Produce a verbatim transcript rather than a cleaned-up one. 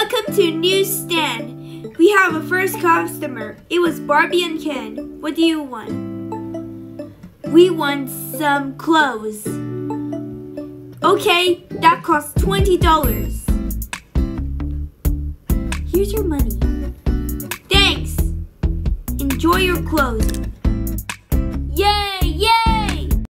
Welcome to Newsstand. We have a first customer. It was Barbie and Ken. What do you want? We want some clothes. Okay, that costs twenty dollars. Here's your money. Thanks. Enjoy your clothes.